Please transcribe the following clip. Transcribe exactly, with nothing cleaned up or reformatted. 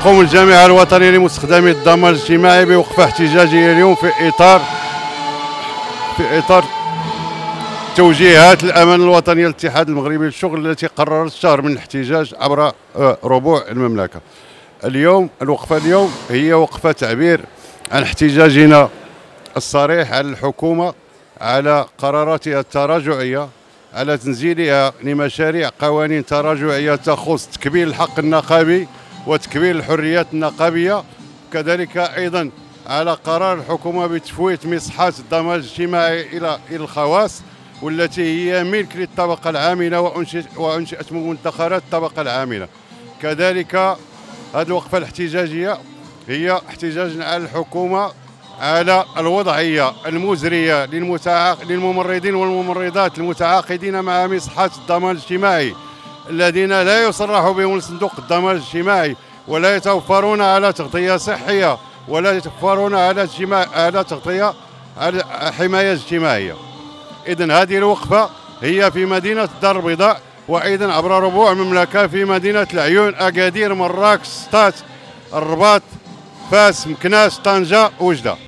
تقوم الجامعة الوطنية لمستخدمي الضمان الاجتماعي بوقفة احتجاجية اليوم في إطار في إطار توجيهات الأمانة الوطنية للاتحاد المغربي للشغل التي قررت الشهر من الاحتجاج عبر ربوع المملكة. اليوم الوقفة اليوم هي وقفة تعبير عن احتجاجنا الصريح على الحكومة على قراراتها التراجعية، على تنزيلها لمشاريع قوانين تراجعية تخص تكبيل الحق النقابي وتكبيل الحريات النقابية، كذلك أيضا على قرار الحكومة بتفويت مصحات الضمان الاجتماعي إلى إلى الخواص والتي هي ملك للطبقة العاملة وأنشئت من مدخرات الطبقة العاملة. كذلك هذه الوقفة الاحتجاجية هي احتجاج على الحكومة على الوضعية المزرية للممرضين والممرضات المتعاقدين مع مصحات الضمان الاجتماعي الذين لا يصرح بهم صندوق الضمان الاجتماعي ولا يتوفرون على تغطية صحية ولا يتوفرون على اجتماع على تغطية على حماية اجتماعية. إذن هذه الوقفة هي في مدينة الدار البيضاء وأيضا عبر ربوع المملكة في مدينة العيون، أكادير، مراكش، سطات، الرباط، فاس، مكناس، طنجة، وجدة.